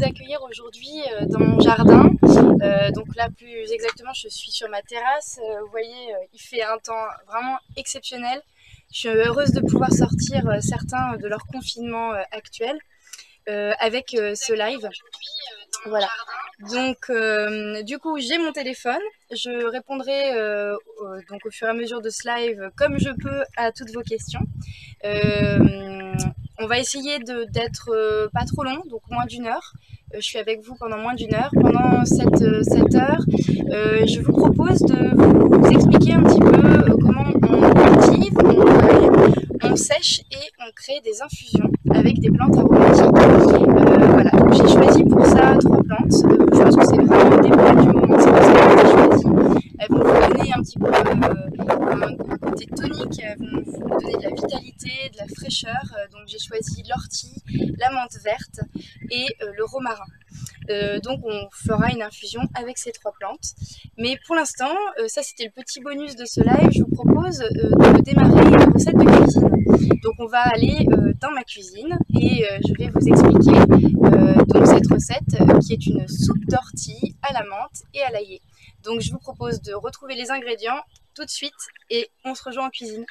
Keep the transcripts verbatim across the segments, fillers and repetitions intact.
vous accueillir aujourd'hui euh, dans mon jardin. Euh, donc là, plus exactement, je suis sur ma terrasse. Euh, vous voyez, euh, il fait un temps vraiment exceptionnel. Je suis heureuse de pouvoir sortir euh, certains de leur confinement euh, actuel euh, avec euh, ce live. Voilà. Donc, euh, du coup, j'ai mon téléphone. Je répondrai euh, au, donc au fur et à mesure de ce live comme je peux à toutes vos questions. Euh, on va essayer d'être euh, pas trop long, donc moins d'une heure. Euh, je suis avec vous pendant moins d'une heure. Pendant cette, cette heure, euh, je vous propose de vous expliquer un petit peu euh, comment on cultive, on cueille, on sèche et on crée des infusions avec des plantes aromatiques. Euh, voilà, j'ai choisi pour ça trois plantes. Euh, je pense que c'est vraiment des plantes du moment, c'est pour ça que j'ai choisi. Elles vont vous donner un petit peu euh, un, un côté tonique, elles vont vous donner de la vitalité, de la fraîcheur. Euh, donc j'ai choisi l'ortie, la menthe verte et euh, le romarin. Euh, donc on fera une infusion avec ces trois plantes. Mais pour l'instant, euh, ça c'était le petit bonus de ce live, je vous propose euh, de démarrer une recette de cuisine. Donc on va aller euh, dans ma cuisine et euh, je vais vous expliquer euh, donc cette recette euh, qui est une soupe d'ortie à la menthe et à l'ail. Donc je vous propose de retrouver les ingrédients tout de suite et on se rejoint en cuisine.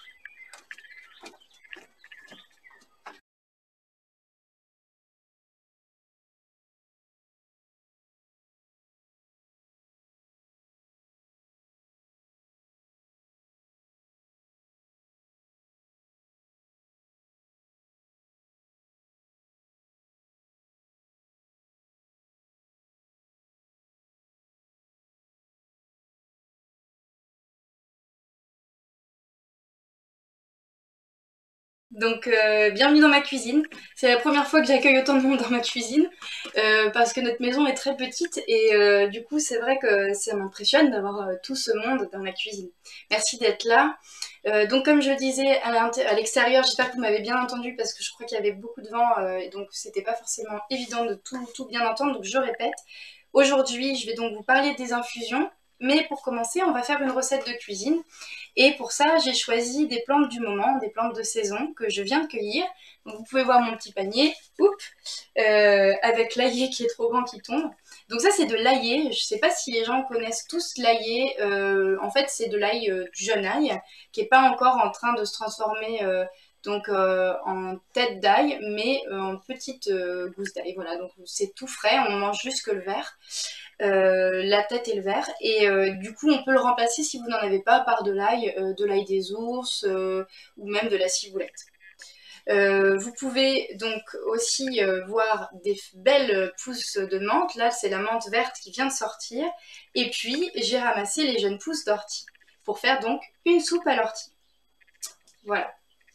Donc euh, bienvenue dans ma cuisine. C'est la première fois que j'accueille autant de monde dans ma cuisine euh, parce que notre maison est très petite et euh, du coup c'est vrai que ça m'impressionne d'avoir euh, tout ce monde dans ma cuisine. Merci d'être là. Euh, donc comme je disais à l'extérieur, j'espère que vous m'avez bien entendu parce que je crois qu'il y avait beaucoup de vent euh, et donc c'était pas forcément évident de tout, tout bien entendre, donc je répète. Aujourd'hui je vais donc vous parler des infusions, mais pour commencer on va faire une recette de cuisine. Et pour ça, j'ai choisi des plantes du moment, des plantes de saison que je viens de cueillir. Donc vous pouvez voir mon petit panier, oups, euh, avec l'ail qui est trop grand qui tombe. Donc ça, c'est de l'ail. Je ne sais pas si les gens connaissent tous l'ail. Euh, en fait, c'est de l'ail, euh, du jeune ail, qui n'est pas encore en train de se transformer euh, donc, euh, en tête d'ail, mais euh, en petite euh, gousse d'ail. Voilà, donc c'est tout frais, on mange juste que le vert. Euh, la tête et le vert, et euh, du coup on peut le remplacer si vous n'en avez pas par de l'ail, euh, de l'ail des ours euh, ou même de la ciboulette. Euh, vous pouvez donc aussi euh, voir des belles pousses de menthe. Là c'est la menthe verte qui vient de sortir, et puis j'ai ramassé les jeunes pousses d'ortie pour faire donc une soupe à l'ortie. Voilà.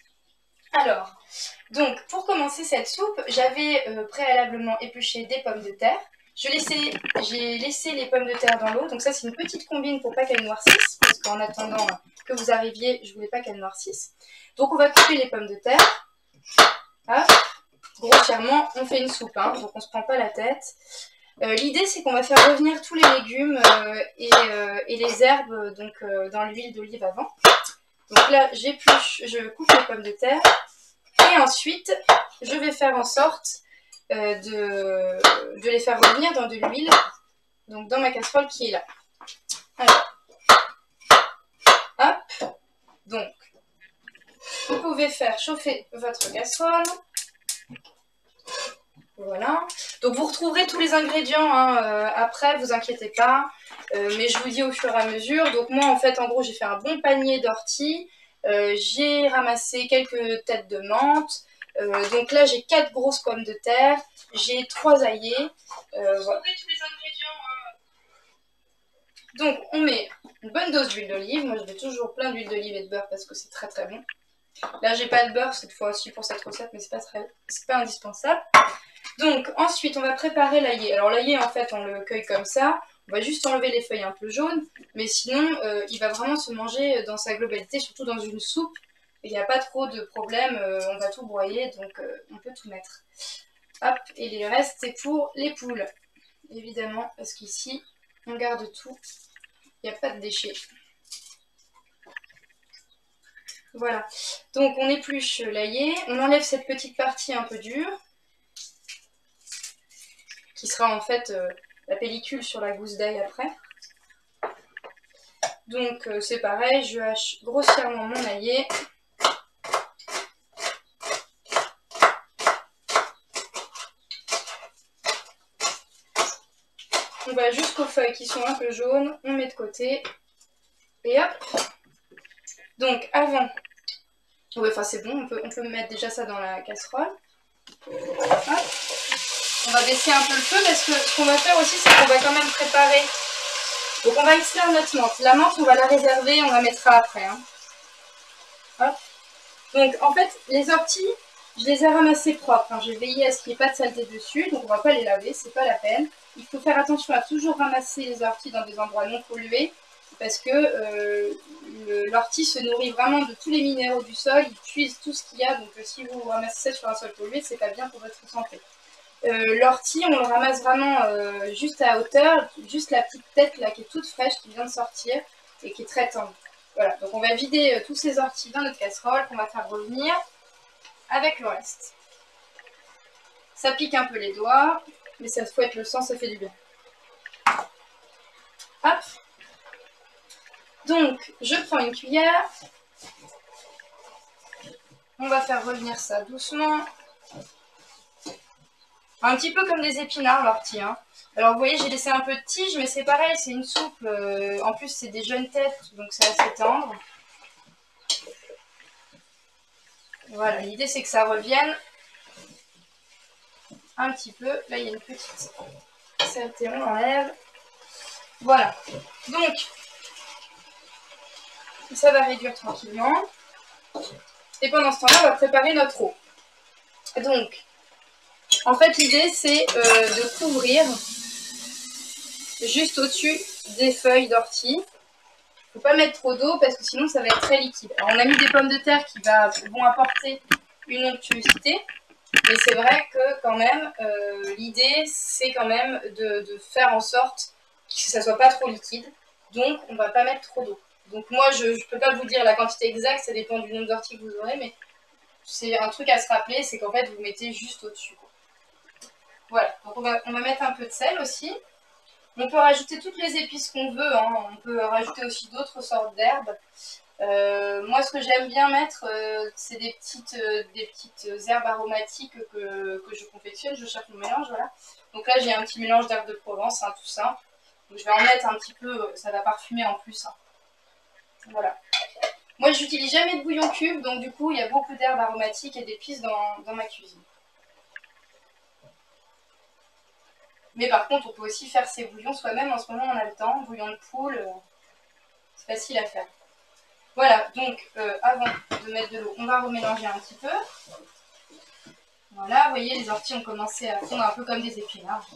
Alors, donc pour commencer cette soupe, j'avais euh, préalablement épluché des pommes de terre. Je laissais, j'ai laissé les pommes de terre dans l'eau, donc ça c'est une petite combine pour pas qu'elles noircissent, parce qu'en attendant que vous arriviez, je voulais pas qu'elles noircissent. Donc on va couper les pommes de terre. Hop, grossièrement, on fait une soupe, hein, donc on se prend pas la tête. Euh, L'idée c'est qu'on va faire revenir tous les légumes euh, et, euh, et les herbes donc, euh, dans l'huile d'olive avant. Donc là j'épluche, je coupe les pommes de terre. Et ensuite, je vais faire en sorte euh, de, de les faire revenir dans de l'huile, donc dans ma casserole qui est là. Alors, hop, donc, vous pouvez faire chauffer votre casserole. Voilà. Donc vous retrouverez tous les ingrédients hein, euh, après, vous inquiétez pas. Euh, mais je vous dis au fur et à mesure. Donc moi, en fait, en gros, j'ai fait un bon panier d'ortie. Euh, j'ai ramassé quelques têtes de menthe. Euh, donc là, j'ai quatre grosses pommes de terre. J'ai trois aillés. Euh, voilà. Tous les ingrédients. Hein. Donc on met une bonne dose d'huile d'olive. Moi, je mets toujours plein d'huile d'olive et de beurre parce que c'est très très bon. Là, j'ai pas de beurre cette fois-ci pour cette recette, mais c'est pas très, c'est pas indispensable. Donc ensuite on va préparer l'ail. Alors l'ail en fait on le cueille comme ça, on va juste enlever les feuilles un peu jaunes, mais sinon euh, il va vraiment se manger dans sa globalité, surtout dans une soupe. Il n'y a pas trop de problème, euh, on va tout broyer donc euh, on peut tout mettre. Hop, et les restes c'est pour les poules, évidemment, parce qu'ici on garde tout, il n'y a pas de déchets. Voilà, donc on épluche l'ail, on enlève cette petite partie un peu dure. qui sera en fait euh, la pellicule sur la gousse d'ail après. Donc euh, c'est pareil, je hache grossièrement mon aillé. On va jusqu'aux feuilles qui sont un peu jaunes, on met de côté. Et hop. Donc avant, ouais, enfin c'est bon, on peut, on peut mettre déjà ça dans la casserole. Hop. On va baisser un peu le feu parce que ce qu'on va faire aussi, c'est qu'on va quand même préparer. Donc on va extraire notre menthe. La menthe, on va la réserver, on la mettra après. Hein. Hop. Donc en fait, les orties, je les ai ramassées propres. Hein. J'ai veillé à ce qu'il n'y ait pas de saleté dessus, donc on ne va pas les laver, c'est pas la peine. Il faut faire attention à toujours ramasser les orties dans des endroits non pollués, parce que euh, l'ortie se nourrit vraiment de tous les minéraux du sol, il puise tout ce qu'il y a, donc euh, si vous ramassez ça sur un sol pollué, c'est pas bien pour votre santé. Euh, L'ortie, on le ramasse vraiment euh, juste à hauteur, juste la petite tête là qui est toute fraîche, qui vient de sortir et qui est très tendre. Voilà, donc on va vider euh, tous ces orties dans notre casserole qu'on va faire revenir avec le reste. Ça pique un peu les doigts, mais ça fouette le sang, ça fait du bien. Hop. Donc, je prends une cuillère. On va faire revenir ça doucement. Un petit peu comme des épinards, l'ortie. Hein. Alors, vous voyez, j'ai laissé un peu de tige, mais c'est pareil, c'est une soupe. Euh, en plus, c'est des jeunes têtes, donc c'est assez tendre. Voilà, l'idée, c'est que ça revienne un petit peu. Là, il y a une petite saleté, on l'enlève. Voilà. Donc, ça va réduire tranquillement. Et pendant ce temps-là, on va préparer notre eau. Donc, en fait, l'idée, c'est euh, de couvrir juste au-dessus des feuilles d'ortie. Il ne faut pas mettre trop d'eau parce que sinon, ça va être très liquide. Alors, on a mis des pommes de terre qui va, vont apporter une onctuosité. Mais c'est vrai que quand même, euh, l'idée, c'est quand même de, de faire en sorte que ça ne soit pas trop liquide. Donc, on ne va pas mettre trop d'eau. Donc moi, je ne peux pas vous dire la quantité exacte, ça dépend du nombre d'orties que vous aurez, mais c'est un truc à se rappeler, c'est qu'en fait, vous mettez juste au-dessus. Voilà, donc on va, on va mettre un peu de sel aussi. On peut rajouter toutes les épices qu'on veut, hein. On peut rajouter aussi d'autres sortes d'herbes. Euh, moi, ce que j'aime bien mettre, euh, c'est des petites, euh, des petites herbes aromatiques que, que je confectionne, je cherche mon mélange, voilà. Donc là, j'ai un petit mélange d'herbes de Provence, hein, tout simple. Donc je vais en mettre un petit peu, ça va parfumer en plus. Hein. Voilà. Moi, je n'utilise jamais de bouillon cube, donc du coup, il y a beaucoup d'herbes aromatiques et d'épices dans, dans ma cuisine. Mais par contre, on peut aussi faire ces bouillons soi-même. En ce moment, on a le temps. Bouillon de poule, c'est facile à faire. Voilà, donc euh, avant de mettre de l'eau, on va remélanger un petit peu. Voilà, vous voyez, les orties ont commencé à fondre un peu comme des épinards.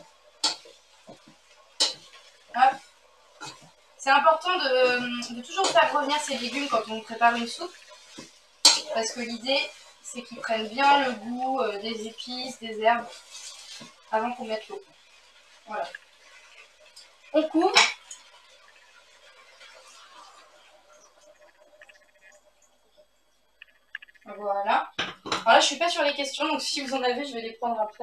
Hop. C'est important de, de toujours faire revenir ces légumes quand on prépare une soupe. Parce que l'idée, c'est qu'ils prennent bien le goût euh, des épices, des herbes, avant qu'on mette l'eau. Voilà. On couvre. Voilà. Alors là, je suis pas sur les questions, donc si vous en avez, je vais les prendre après.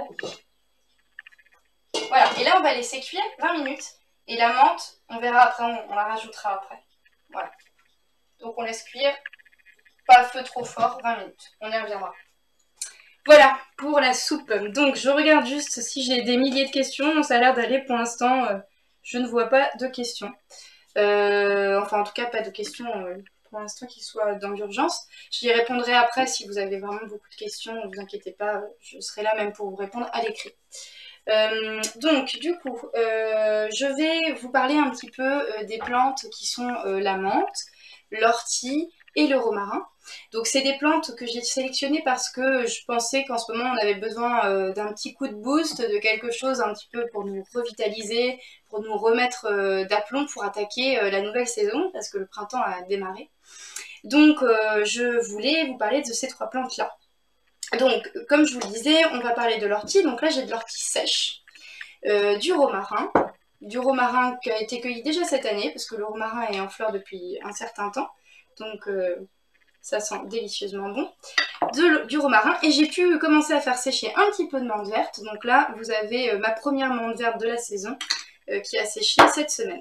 Voilà. Et là, on va laisser cuire vingt minutes. Et la menthe, on verra après, on, on la rajoutera après. Voilà. Donc on laisse cuire, pas à feu trop fort, vingt minutes. On y reviendra. Voilà pour la soupe. Donc je regarde juste si j'ai des milliers de questions. Ça a l'air d'aller pour l'instant. Euh, je ne vois pas de questions. Euh, enfin en tout cas pas de questions euh, pour l'instant qui soient dans l'urgence. Je y répondrai après si vous avez vraiment beaucoup de questions. Ne vous inquiétez pas, je serai là même pour vous répondre à l'écrit. Euh, donc du coup, euh, je vais vous parler un petit peu euh, des plantes qui sont euh, la menthe, l'ortie et le romarin. Donc c'est des plantes que j'ai sélectionnées parce que je pensais qu'en ce moment on avait besoin euh, d'un petit coup de boost, de quelque chose un petit peu pour nous revitaliser, pour nous remettre euh, d'aplomb pour attaquer euh, la nouvelle saison parce que le printemps a démarré. Donc euh, je voulais vous parler de ces trois plantes là. Donc, comme je vous le disais, on va parler de l'ortie. Donc là, j'ai de l'ortie sèche, euh, du romarin, du romarin qui a été cueilli déjà cette année, parce que le romarin est en fleur depuis un certain temps. Donc, euh, Ça sent délicieusement bon. De, du romarin. Et j'ai pu commencer à faire sécher un petit peu de menthe verte. Donc là, vous avez euh, ma première menthe verte de la saison euh, qui a séché cette semaine.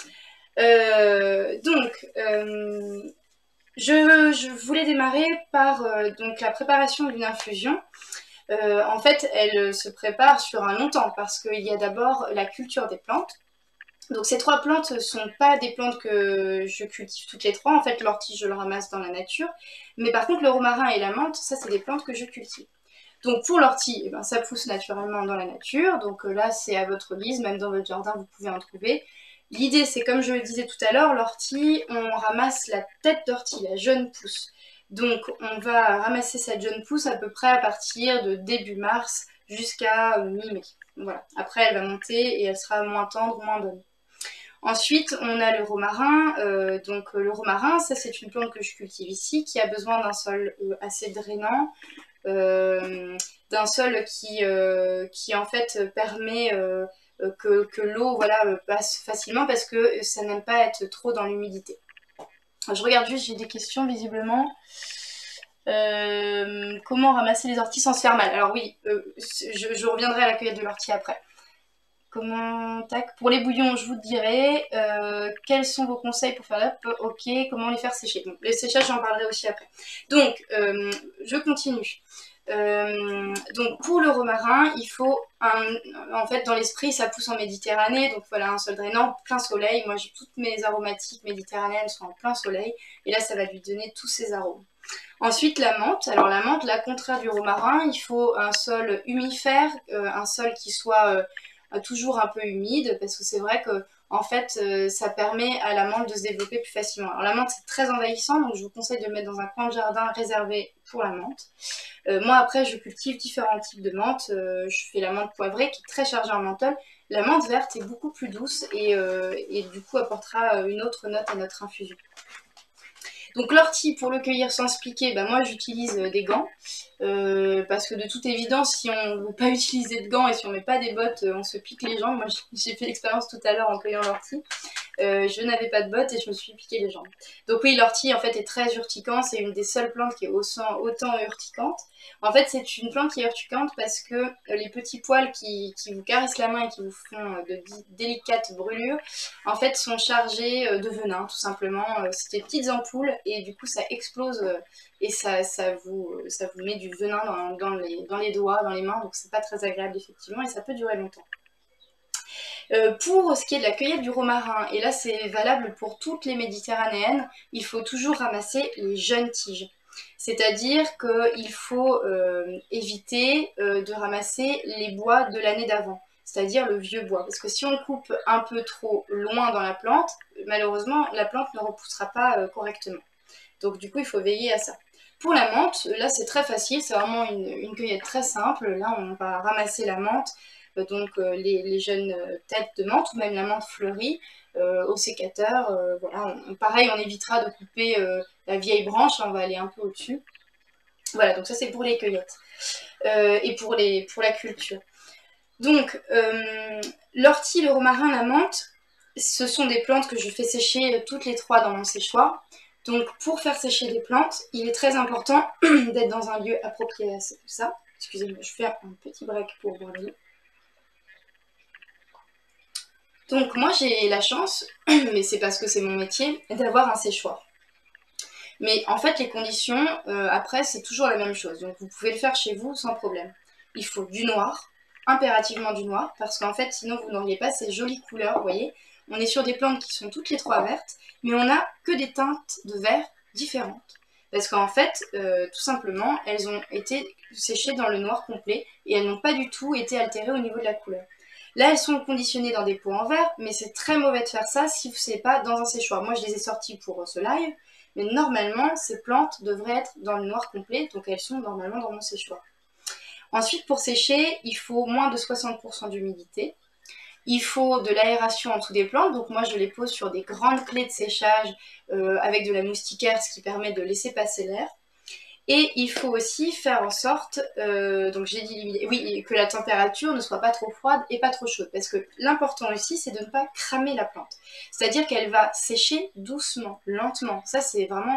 Euh, donc, euh, je, je voulais démarrer par euh, donc, la préparation d'une infusion. Euh, en fait, elle se prépare sur un long temps parce qu'il y a d'abord la culture des plantes. Donc ces trois plantes ne sont pas des plantes que je cultive toutes les trois. En fait, l'ortie, je le ramasse dans la nature. Mais par contre, le romarin et la menthe, ça, c'est des plantes que je cultive. Donc pour l'ortie, eh ben, ça pousse naturellement dans la nature. Donc euh, là, c'est à votre guise. Même dans votre jardin, vous pouvez en trouver. L'idée, c'est comme je le disais tout à l'heure, l'ortie, on ramasse la tête d'ortie, la jeune pousse. Donc on va ramasser cette jeune pousse à peu près à partir de début mars jusqu'à mi-mai. Voilà. Après, elle va monter et elle sera moins tendre, moins bonne. Ensuite, on a le romarin. Euh, donc le romarin, ça c'est une plante que je cultive ici, qui a besoin d'un sol euh, assez drainant, euh, d'un sol qui, euh, qui en fait permet euh, que, que l'eau voilà, passe facilement parce que ça n'aime pas être trop dans l'humidité. Je regarde juste, j'ai des questions visiblement. Euh, comment ramasser les orties sans se faire mal? Alors oui, euh, je, je reviendrai à la cueillette de l'ortie après. Comment, tac, pour les bouillons, je vous dirai. Euh, quels sont vos conseils pour faire l'up? Ok, comment les faire sécher? Donc, les séchages, j'en parlerai aussi après. Donc, euh, je continue. Euh, donc, pour le romarin, il faut un. En fait, dans l'esprit, ça pousse en Méditerranée. Donc, voilà, un sol drainant, plein soleil. Moi, j'ai toutes mes aromatiques méditerranéennes sont en plein soleil. Et là, ça va lui donner tous ses arômes. Ensuite, la menthe. Alors, la menthe, la contraire du romarin, il faut un sol humifère, euh, un sol qui soit. Euh, toujours un peu humide parce que c'est vrai que en fait euh, ça permet à la menthe de se développer plus facilement. Alors la menthe c'est très envahissant donc je vous conseille de le mettre dans un coin de jardin réservé pour la menthe. Euh, moi après je cultive différents types de menthe, euh, je fais la menthe poivrée qui est très chargée en menthol. La menthe verte est beaucoup plus douce et, euh, et du coup apportera une autre note à notre infusion. Donc l'ortie, pour le cueillir sans se piquer, bah moi j'utilise des gants. Euh, parce que de toute évidence, si on ne veut pas utiliser de gants et si on ne met pas des bottes, on se pique les jambes. Moi j'ai fait l'expérience tout à l'heure en cueillant l'ortie. Euh, je n'avais pas de bottes et je me suis piqué les jambes. Donc oui, l'ortie en fait est très urticante, c'est une des seules plantes qui est autant urticante. En fait, c'est une plante qui est urticante parce que les petits poils qui, qui vous caressent la main et qui vous font de délicates brûlures, en fait, sont chargés de venin, tout simplement. C'est des petites ampoules et du coup, ça explose et ça, ça, vous, ça vous met du venin dans, dans, les, dans les doigts, dans les mains, donc c'est pas très agréable effectivement et ça peut durer longtemps. Euh, pour ce qui est de la cueillette du romarin, et là c'est valable pour toutes les méditerranéennes, il faut toujours ramasser les jeunes tiges. C'est-à-dire qu'il faut euh, éviter euh, de ramasser les bois de l'année d'avant, c'est-à-dire le vieux bois. Parce que si on coupe un peu trop loin dans la plante, malheureusement la plante ne repoussera pas euh, correctement. Donc du coup il faut veiller à ça. Pour la menthe, là c'est très facile, c'est vraiment une, une cueillette très simple. Là on va ramasser la menthe, donc euh, les, les jeunes têtes de menthe ou même la menthe fleurie euh, au sécateur. Euh, voilà, on, pareil, on évitera de couper euh, la vieille branche, on va aller un peu au-dessus. Voilà, donc ça c'est pour les cueillettes euh, et pour, les, pour la culture. Donc euh, l'ortie, le romarin, la menthe, ce sont des plantes que je fais sécher toutes les trois dans mon séchoir. Donc pour faire sécher des plantes, il est très important d'être dans un lieu approprié à ça. Excusez-moi, je fais un petit break pour boire de l'eau. Donc moi j'ai la chance, mais c'est parce que c'est mon métier, d'avoir un séchoir. Mais en fait les conditions, euh, après c'est toujours la même chose, donc vous pouvez le faire chez vous sans problème. Il faut du noir, impérativement du noir, parce qu'en fait sinon vous n'auriez pas ces jolies couleurs, vous voyez. On est sur des plantes qui sont toutes les trois vertes, mais on n'a que des teintes de vert différentes. Parce qu'en fait, euh, tout simplement, elles ont été séchées dans le noir complet et elles n'ont pas du tout été altérées au niveau de la couleur. Là, elles sont conditionnées dans des pots en verre, mais c'est très mauvais de faire ça si ce n'est pas dans un séchoir. Moi, je les ai sorties pour ce live, mais normalement, ces plantes devraient être dans le noir complet, donc elles sont normalement dans mon séchoir. Ensuite, pour sécher, il faut moins de soixante pour cent d'humidité. Il faut de l'aération en dessous des plantes, donc moi je les pose sur des grandes clés de séchage euh, avec de la moustiquaire, ce qui permet de laisser passer l'air. Et il faut aussi faire en sorte, euh, donc j'ai dit oui, que la température ne soit pas trop froide et pas trop chaude, parce que l'important aussi c'est de ne pas cramer la plante. C'est-à-dire qu'elle va sécher doucement, lentement. Ça c'est vraiment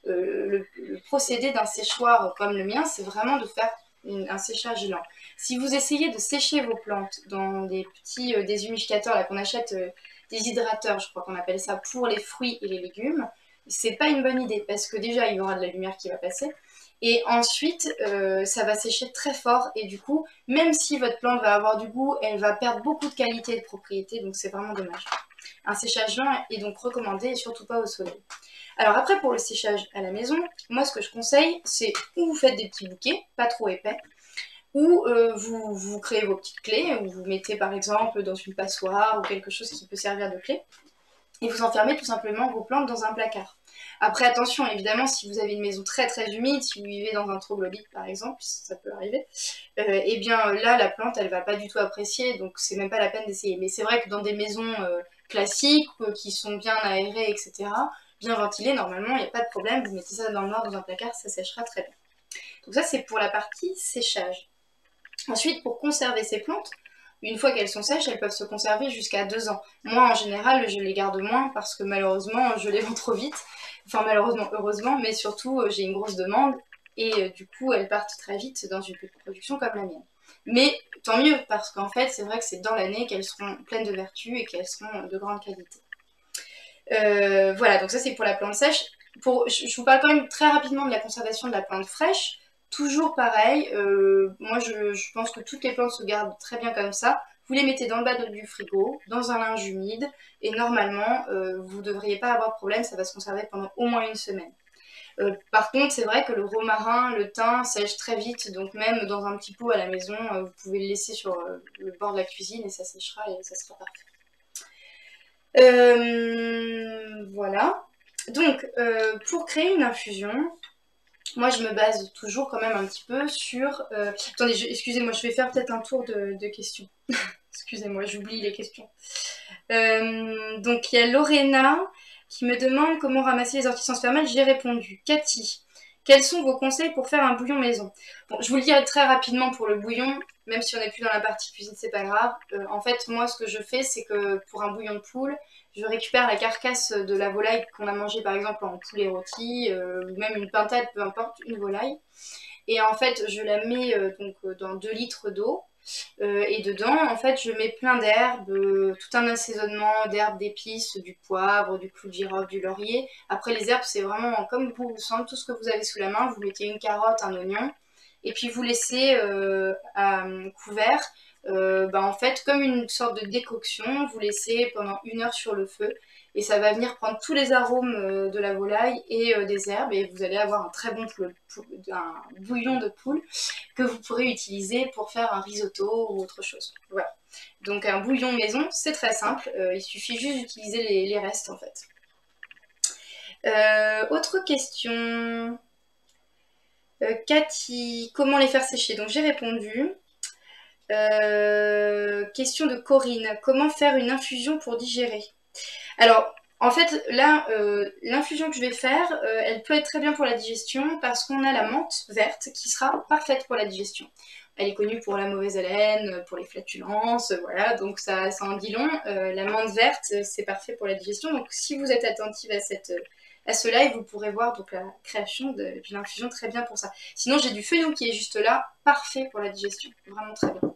euh, le, le procédé d'un séchoir comme le mien, c'est vraiment de faire une, un séchage lent. Si vous essayez de sécher vos plantes dans des petits euh, déshumidificateurs là qu'on achète, euh, des hydrateurs, je crois qu'on appelle ça, pour les fruits et les légumes, c'est pas une bonne idée parce que déjà il y aura de la lumière qui va passer et ensuite euh, ça va sécher très fort et du coup même si votre plante va avoir du goût, elle va perdre beaucoup de qualité et de propriété, donc c'est vraiment dommage. Un séchage lent est donc recommandé et surtout pas au soleil. Alors après pour le séchage à la maison, moi ce que je conseille c'est ou vous faites des petits bouquets, pas trop épais, ou euh, vous, vous créez vos petites clés, ou vous mettez par exemple dans une passoire ou quelque chose qui peut servir de clé, et vous enfermez tout simplement vos plantes dans un placard. Après attention, évidemment, si vous avez une maison très très humide, si vous vivez dans un troglodyte par exemple, ça peut arriver, euh, et bien là la plante elle va pas du tout apprécier, donc c'est même pas la peine d'essayer. Mais c'est vrai que dans des maisons euh, classiques, euh, qui sont bien aérées, et cetera, bien ventilées, normalement il n'y a pas de problème, vous mettez ça dans le noir dans un placard, ça séchera très bien. Donc ça c'est pour la partie séchage. Ensuite, pour conserver ces plantes, une fois qu'elles sont sèches, elles peuvent se conserver jusqu'à deux ans. Moi, en général, je les garde moins parce que malheureusement, je les vends trop vite. Enfin, malheureusement, heureusement, mais surtout, j'ai une grosse demande et euh, du coup, elles partent très vite dans une production comme la mienne. Mais tant mieux, parce qu'en fait, c'est vrai que c'est dans l'année qu'elles seront pleines de vertus et qu'elles seront de grande qualité. Euh, voilà, donc ça, c'est pour la plante sèche. Pour, je, je vous parle quand même très rapidement de la conservation de la plante fraîche. Toujours pareil, euh, moi je, je pense que toutes les plantes se gardent très bien comme ça. Vous les mettez dans le bas du frigo, dans un linge humide, et normalement, euh, vous ne devriez pas avoir de problème, ça va se conserver pendant au moins une semaine. Euh, par contre, c'est vrai que le romarin, le thym sèchent très vite, donc même dans un petit pot à la maison, euh, vous pouvez le laisser sur euh, le bord de la cuisine et ça séchera et ça sera parfait. Euh, voilà. Donc, euh, pour créer une infusion, moi, je me base toujours quand même un petit peu sur... Euh... Attendez, je... excusez-moi, je vais faire peut-être un tour de, de questions. Excusez-moi, j'oublie les questions. Euh, donc, il y a Lorena qui me demande comment ramasser les orties sans spermate. J'ai répondu. Cathy, quels sont vos conseils pour faire un bouillon maison? Bon, je vous le dirai très rapidement pour le bouillon, même si on n'est plus dans la partie cuisine, c'est pas grave. Euh, en fait, moi, ce que je fais, c'est que pour un bouillon de poule, je récupère la carcasse de la volaille qu'on a mangée par exemple en poulet rôti, euh, ou même une pintade, peu importe, une volaille. Et en fait, je la mets euh, donc, euh, dans deux litres d'eau. Euh, et dedans, en fait, je mets plein d'herbes, euh, tout un assaisonnement d'herbes, d'épices, du poivre, du clou de girofle, du laurier. Après, les herbes, c'est vraiment comme vous vous sentez, tout ce que vous avez sous la main. Vous mettez une carotte, un oignon, et puis vous laissez euh, à couvert. Euh, bah, en fait, comme une sorte de décoction, vous laissez pendant une heure sur le feu et ça va venir prendre tous les arômes euh, de la volaille et euh, des herbes et vous allez avoir un très bon poule, poule, un bouillon de poule que vous pourrez utiliser pour faire un risotto ou autre chose. Voilà. Donc un bouillon maison, c'est très simple, euh, il suffit juste d'utiliser les, les restes en fait. Euh, autre question. Euh, Cathy, comment les faire sécher? Donc j'ai répondu. Euh, question de Corinne, comment faire une infusion pour digérer? Alors, en fait, là, euh, l'infusion que je vais faire, euh, elle peut être très bien pour la digestion parce qu'on a la menthe verte qui sera parfaite pour la digestion. Elle est connue pour la mauvaise haleine, pour les flatulences, voilà, donc ça, ça en dit long. Euh, la menthe verte, c'est parfait pour la digestion. Donc, si vous êtes attentive à, cette, à ce live, vous pourrez voir donc, la création d'une infusion très bien pour ça. Sinon, j'ai du fenouil qui est juste là, parfait pour la digestion, vraiment très bien.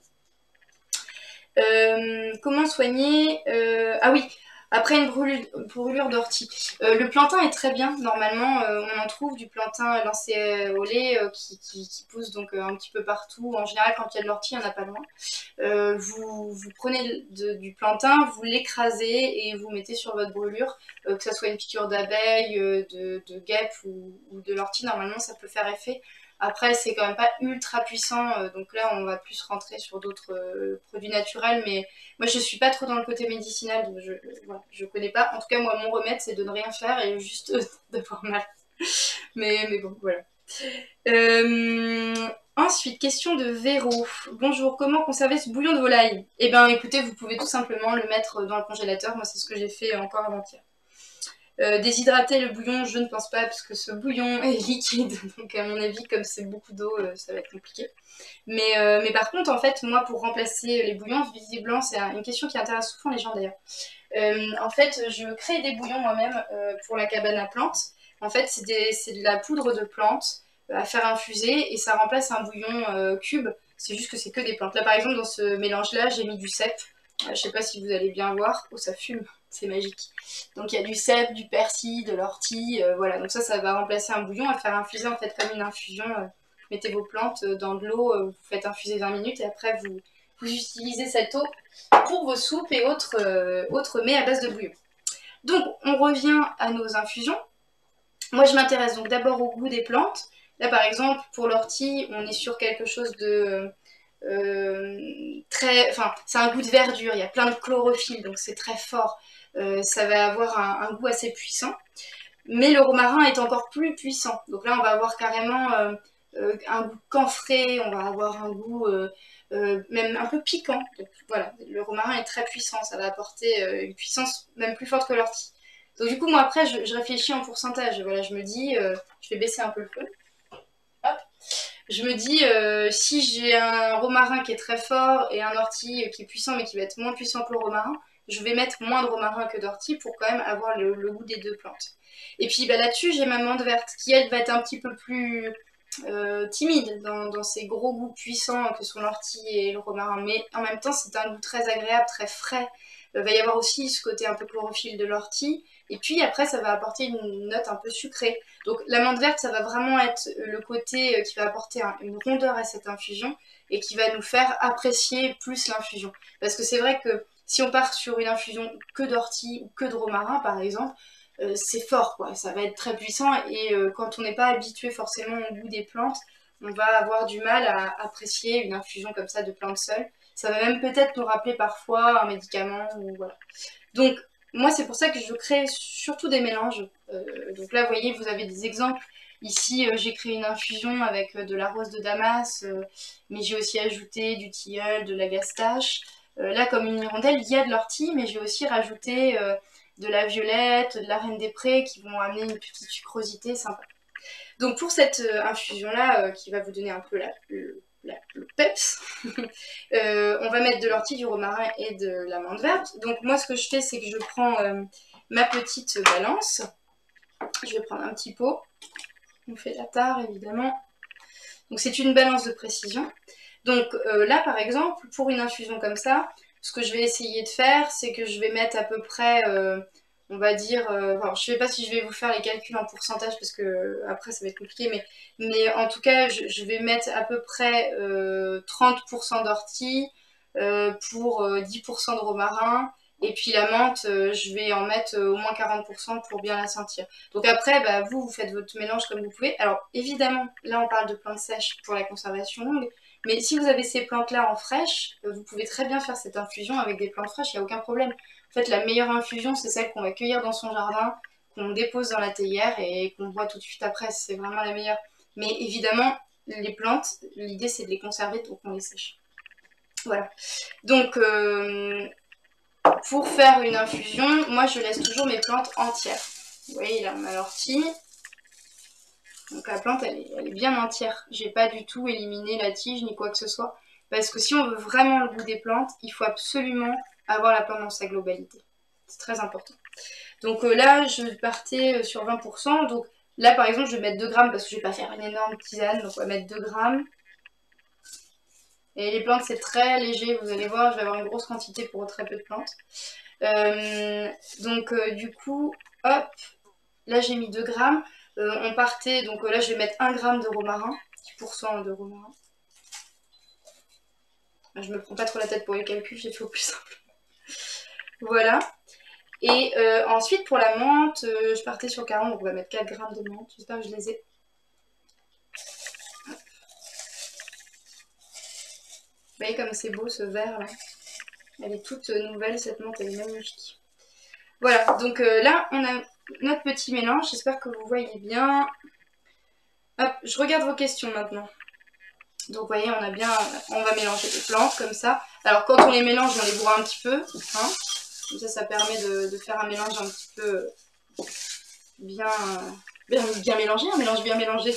Euh, comment soigner euh, Ah oui, après une brûlure, brûlure d'ortie. Euh, le plantain est très bien. Normalement, euh, on en trouve du plantain lancé au lait euh, qui, qui, qui pousse donc euh, un petit peu partout. En général, quand il y a de l'ortie, il n'y en a pas loin. Euh, vous, vous prenez de, du plantain, vous l'écrasez et vous mettez sur votre brûlure, euh, que ce soit une piqûre d'abeille, euh, de, de guêpe ou, ou de l'ortie. Normalement, ça peut faire effet. Après, c'est quand même pas ultra puissant, euh, donc là, on va plus rentrer sur d'autres euh, produits naturels, mais moi, je suis pas trop dans le côté médicinal, donc je, voilà, je connais pas. En tout cas, moi, mon remède, c'est de ne rien faire et juste euh, d'avoir mal. Mais, mais bon, voilà. Euh, ensuite, question de Véro. Bonjour, comment conserver ce bouillon de volaille? Eh bien, écoutez, vous pouvez tout simplement le mettre dans le congélateur. Moi, c'est ce que j'ai fait encore avant-hier. Euh, déshydrater le bouillon, je ne pense pas, parce que ce bouillon est liquide. Donc, à mon avis, comme c'est beaucoup d'eau, euh, ça va être compliqué. Mais, euh, mais par contre, en fait, moi, pour remplacer les bouillons, visiblement, c'est une question qui intéresse souvent les gens d'ailleurs. Euh, en fait, je crée des bouillons moi-même euh, pour la cabane à plantes. En fait, c'est de la poudre de plantes à faire infuser et ça remplace un bouillon euh, cube. C'est juste que c'est que des plantes. Là, par exemple, dans ce mélange-là, j'ai mis du cèpe. Euh, je sais pas si vous allez bien voir. Oh, ça fume, c'est magique. Donc, il y a du cèpe, du persil, de l'ortie. Euh, voilà, donc ça, ça va remplacer un bouillon, à faire infuser en fait comme une infusion. Euh, mettez vos plantes dans de l'eau, euh, vous faites infuser vingt minutes et après, vous, vous utilisez cette eau pour vos soupes et autres, euh, autres mets à base de bouillon. Donc, on revient à nos infusions. Moi, je m'intéresse donc d'abord au goût des plantes. Là, par exemple, pour l'ortie, on est sur quelque chose de euh, très... Enfin, c'est un goût de verdure, il y a plein de chlorophylle, donc c'est très fort. Euh, ça va avoir un, un goût assez puissant. Mais le romarin est encore plus puissant. Donc là, on va avoir carrément euh, euh, un goût camphré, on va avoir un goût euh, euh, même un peu piquant. Donc voilà, le romarin est très puissant, ça va apporter euh, une puissance même plus forte que l'ortie. Donc du coup, moi après, je, je réfléchis en pourcentage. Voilà, je me dis, euh, je vais baisser un peu le feu. Hop. Je me dis, euh, si j'ai un romarin qui est très fort et un ortie qui est puissant mais qui va être moins puissant que le romarin, je vais mettre moins de romarin que d'ortie pour quand même avoir le, le goût des deux plantes. Et puis bah, là-dessus, j'ai ma menthe verte qui, elle, va être un petit peu plus euh, timide dans, dans ses gros goûts puissants que sont l'ortie et le romarin. Mais en même temps, c'est un goût très agréable, très frais. Il va y avoir aussi ce côté un peu chlorophylle de l'ortie. Et puis après, ça va apporter une note un peu sucrée. Donc la menthe verte, ça va vraiment être le côté qui va apporter un, une rondeur à cette infusion et qui va nous faire apprécier plus l'infusion. Parce que c'est vrai que si on part sur une infusion que d'ortie ou que de romarin, par exemple, euh, c'est fort, quoi. Ça va être très puissant et euh, quand on n'est pas habitué forcément au goût des plantes, on va avoir du mal à apprécier une infusion comme ça de plantes seules. Ça va même peut-être nous rappeler parfois un médicament ou voilà. Donc moi, c'est pour ça que je crée surtout des mélanges. Euh, donc là, vous voyez, vous avez des exemples. Ici, euh, j'ai créé une infusion avec euh, de la rose de Damas, euh, mais j'ai aussi ajouté du tilleul, de la gastache. Euh, là, comme une hirondelle, il y a de l'ortie, mais j'ai aussi rajouté euh, de la violette, de la reine des prés, qui vont amener une petite sucrosité sympa. Donc pour cette euh, infusion-là, euh, qui va vous donner un peu la, le, la, le peps, euh, on va mettre de l'ortie, du romarin et de la menthe verte. Donc moi, ce que je fais, c'est que je prends euh, ma petite balance. Je vais prendre un petit pot. On fait la tare, évidemment. Donc c'est une balance de précision. Donc euh, là, par exemple, pour une infusion comme ça, ce que je vais essayer de faire, c'est que je vais mettre à peu près... Euh, on va dire, euh, alors je ne sais pas si je vais vous faire les calculs en pourcentage parce que euh, après ça va être compliqué, mais, mais en tout cas je, je vais mettre à peu près euh, trente pour cent d'ortie euh, pour euh, dix pour cent de romarin et puis la menthe euh, je vais en mettre euh, au moins quarante pour cent pour bien la sentir. Donc après bah, vous, vous faites votre mélange comme vous pouvez. Alors évidemment là on parle de plantes sèches pour la conservation longue, mais si vous avez ces plantes là en fraîche, euh, vous pouvez très bien faire cette infusion avec des plantes fraîches, il n'y a aucun problème. En fait, la meilleure infusion, c'est celle qu'on va cueillir dans son jardin, qu'on dépose dans la théière et qu'on boit tout de suite après. C'est vraiment la meilleure. Mais évidemment, les plantes, l'idée, c'est de les conserver pour qu'on les sèche. Voilà. Donc, euh, pour faire une infusion, moi, je laisse toujours mes plantes entières. Vous voyez, là, on a l'ortie. Donc, la plante, elle est, elle est bien entière. J'ai pas du tout éliminé la tige ni quoi que ce soit. Parce que si on veut vraiment le goût des plantes, il faut absolument avoir la plante dans sa globalité. C'est très important. Donc euh, là, je partais sur vingt pour cent. Donc là, par exemple, je vais mettre deux grammes parce que je vais pas faire une énorme tisane. Donc on va mettre deux grammes. Et les plantes, c'est très léger. Vous allez voir, je vais avoir une grosse quantité pour très peu de plantes. Euh, donc euh, du coup, hop, là j'ai mis deux grammes. Euh, on partait, donc euh, là je vais mettre un gramme de romarin. dix pour cent de romarin. Je me prends pas trop la tête pour les calculs, j'ai fait au plus simple. Voilà. Et euh, ensuite, pour la menthe, euh, je partais sur quarante, donc on va mettre quatre grammes de menthe. J'espère que je les ai. Vous voyez comme c'est beau ce vert là. Elle est toute nouvelle, cette menthe, elle est magnifique. Voilà, donc euh, là, on a notre petit mélange. J'espère que vous voyez bien. Hop, je regarde vos questions maintenant. Donc vous voyez, on a bien, on va mélanger les plantes comme ça. Alors quand on les mélange, on les bourre un petit peu. Hein. Comme ça, ça permet de, de faire un mélange un petit peu bien, bien, bien mélangé, un mélange bien mélangé.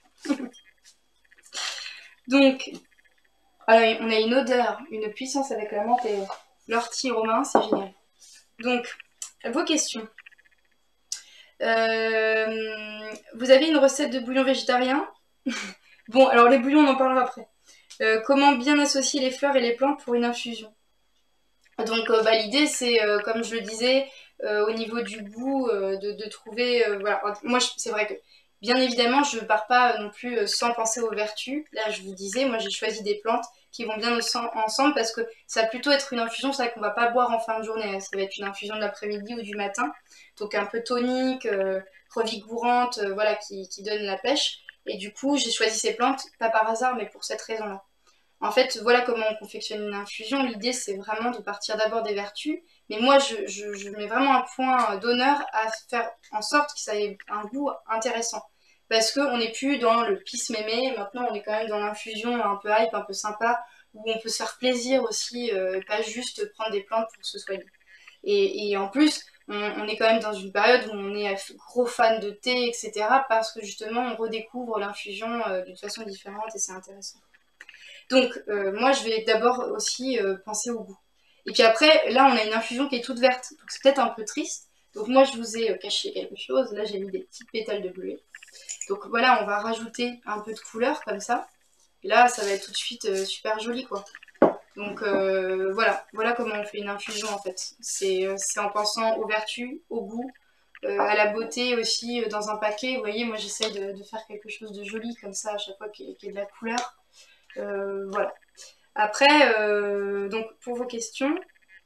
Donc, alors, on a une odeur, une puissance avec la menthe et l'ortie romain, c'est génial. Donc, vos questions. Euh, vous avez une recette de bouillon végétarien? Bon, alors les bouillons, on en parlera après. Euh, comment bien associer les fleurs et les plantes pour une infusion? Donc euh, bah, l'idée c'est, euh, comme je le disais, euh, au niveau du goût, euh, de, de trouver... euh, voilà. Moi c'est vrai que, bien évidemment, je ne pars pas non plus euh, sans penser aux vertus. Là je vous disais, moi j'ai choisi des plantes qui vont bien ensemble parce que ça va plutôt être une infusion, c'est vrai qu'on va pas boire en fin de journée, ça va être une infusion de l'après-midi ou du matin. Donc un peu tonique, euh, revigourante, euh, voilà, qui, qui donne la pêche. Et du coup j'ai choisi ces plantes, pas par hasard, mais pour cette raison-là. En fait, voilà comment on confectionne une infusion. L'idée, c'est vraiment de partir d'abord des vertus. Mais moi, je, je, je mets vraiment un point d'honneur à faire en sorte que ça ait un goût intéressant. Parce qu'on n'est plus dans le pisse-mémé. Maintenant, on est quand même dans l'infusion un peu hype, un peu sympa, où on peut se faire plaisir aussi, euh, pas juste prendre des plantes pour se soigner. Et, et en plus, on, on est quand même dans une période où on est gros fan de thé, et cetera. Parce que justement, on redécouvre l'infusion euh, d'une façon différente et c'est intéressant. Donc, euh, moi, je vais d'abord aussi euh, penser au goût. Et puis après, là, on a une infusion qui est toute verte. Donc, c'est peut-être un peu triste. Donc, moi, je vous ai euh, caché quelque chose. Là, j'ai mis des petites pétales de bleuet. Donc, voilà, on va rajouter un peu de couleur comme ça. Et là, ça va être tout de suite euh, super joli, quoi. Donc, euh, voilà. Voilà comment on fait une infusion, en fait. C'est euh, en pensant aux vertus, au goût, euh, à la beauté aussi euh, dans un paquet. Vous voyez, moi, j'essaie de, de faire quelque chose de joli comme ça à chaque fois qu'il y, qu'il y ait de la couleur. Euh, voilà. Après, euh, donc pour vos questions,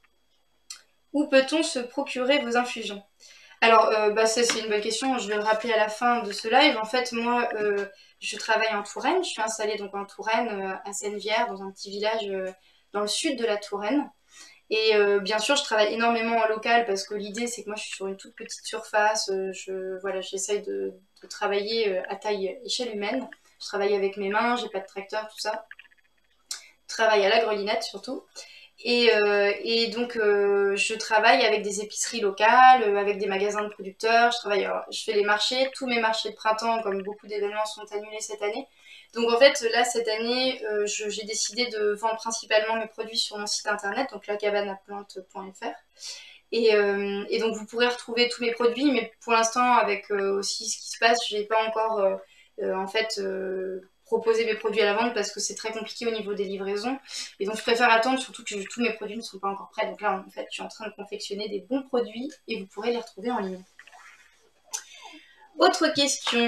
où peut-on se procurer vos infusions? Alors, euh, bah, ça c'est une bonne question, je vais le rappeler à la fin de ce live. En fait, moi, euh, je travaille en Touraine, je suis installée donc en Touraine, euh, à Sennevières, dans un petit village euh, dans le sud de la Touraine. Et euh, bien sûr, je travaille énormément en local parce que l'idée, c'est que moi, je suis sur une toute petite surface. Euh, je, voilà, j'essaye de, de travailler euh, à taille échelle humaine. Je travaille avec mes mains, j'ai pas de tracteur, tout ça. Je travaille à la grelinette surtout. Et, euh, et donc, euh, je travaille avec des épiceries locales, euh, avec des magasins de producteurs. Je travaille, alors, je fais les marchés. Tous mes marchés de printemps, comme beaucoup d'événements, sont annulés cette année. Donc, en fait, là, cette année, euh, j'ai décidé de vendre principalement mes produits sur mon site internet, donc la cabane à plantes point F R. Et, euh, et donc, vous pourrez retrouver tous mes produits, mais pour l'instant, avec euh, aussi ce qui se passe, j'ai pas encore, euh, euh, en fait, euh, proposer mes produits à la vente parce que c'est très compliqué au niveau des livraisons. Et donc je préfère attendre, surtout que tous mes produits ne sont pas encore prêts. Donc là, en fait, je suis en train de confectionner des bons produits et vous pourrez les retrouver en ligne. Autre question.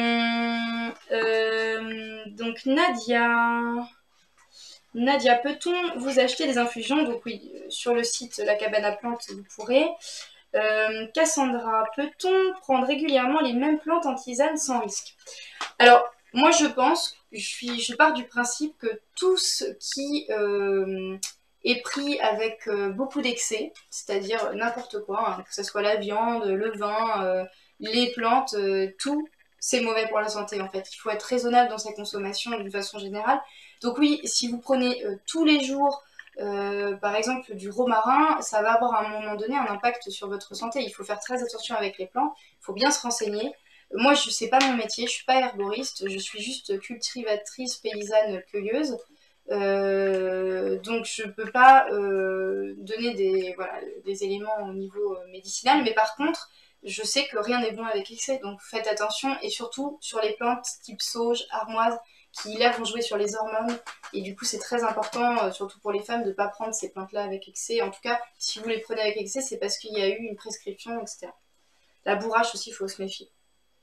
Euh, donc Nadia. Nadia, peut-on vous acheter des infusions? Donc oui, sur le site La Cabane à Plantes, vous pourrez. Euh, Cassandra, peut-on prendre régulièrement les mêmes plantes en tisane sans risque? Alors, moi je pense, je, suis, je pars du principe que tout ce qui euh, est pris avec euh, beaucoup d'excès, c'est-à-dire n'importe quoi, hein, que ce soit la viande, le vin, euh, les plantes, euh, tout, c'est mauvais pour la santé en fait. Il faut être raisonnable dans sa consommation d'une façon générale. Donc oui, si vous prenez euh, tous les jours, euh, par exemple du romarin, ça va avoir à un moment donné un impact sur votre santé. Il faut faire très attention avec les plantes, il faut bien se renseigner. Moi, je sais pas mon métier, je suis pas herboriste, je suis juste cultivatrice, paysanne, cueilleuse. Euh, donc je peux pas euh, donner des, voilà, des éléments au niveau euh, médicinal, mais par contre, je sais que rien n'est bon avec excès, donc faites attention, et surtout sur les plantes type sauge, armoise, qui là vont jouer sur les hormones, et du coup c'est très important, euh, surtout pour les femmes, de ne pas prendre ces plantes-là avec excès. En tout cas, si vous les prenez avec excès, c'est parce qu'il y a eu une prescription, et cetera. La bourrache aussi, il faut se méfier.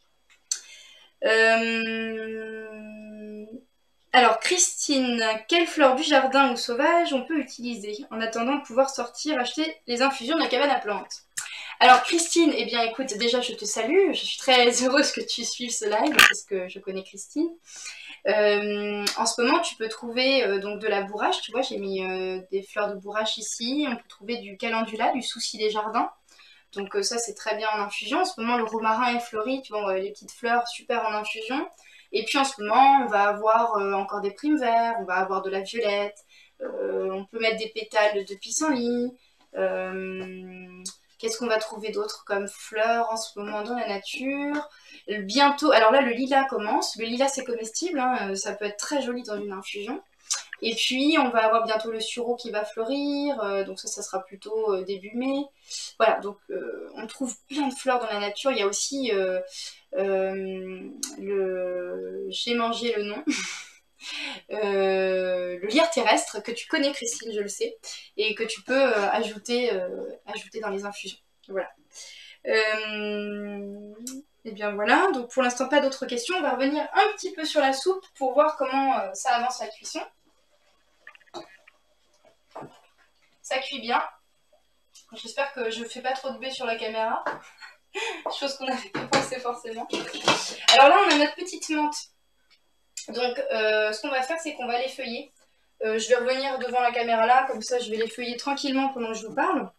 Euh... Alors, Christine, quelles fleurs du jardin ou sauvages on peut utiliser en attendant de pouvoir sortir acheter les infusions de la cabane à plantes? Alors, Christine, eh bien, écoute, déjà, je te salue. Je suis très heureuse que tu suives ce live parce que je connais Christine. Euh, en ce moment, tu peux trouver euh, donc de la bourrache. Tu vois, j'ai mis euh, des fleurs de bourrache ici. On peut trouver du calendula, du souci des jardins. Donc euh, ça, c'est très bien en infusion. En ce moment, le romarin est fleuri, tu vois, les petites fleurs, super en infusion. Et puis en ce moment, on va avoir euh, encore des primes verts, on va avoir de la violette, euh, on peut mettre des pétales de pissenlit. Euh, Qu'est-ce qu'on va trouver d'autre comme fleurs en ce moment dans la nature? Bientôt, alors là, le lilas commence. Le lilas, c'est comestible, hein, ça peut être très joli dans une infusion. Et puis on va avoir bientôt le sureau qui va fleurir, euh, donc ça, ça sera plutôt euh, début mai. Voilà, donc euh, on trouve plein de fleurs dans la nature. Il y a aussi euh, euh, le... j'ai mangé le nom. Euh, le lierre terrestre que tu connais, Christine, je le sais, et que tu peux euh, ajouter, euh, ajouter dans les infusions. Voilà. Euh, et bien voilà, donc pour l'instant pas d'autres questions. On va revenir un petit peu sur la soupe pour voir comment euh, ça avance la cuisson. Ça cuit bien. J'espère que je ne fais pas trop de baies sur la caméra. Chose qu'on n'avait pas pensé forcément. Alors là, on a notre petite menthe. Donc euh, ce qu'on va faire, c'est qu'on va l'effeuiller. Euh, je vais revenir devant la caméra là, comme ça je vais l'effeuiller tranquillement pendant que je vous parle.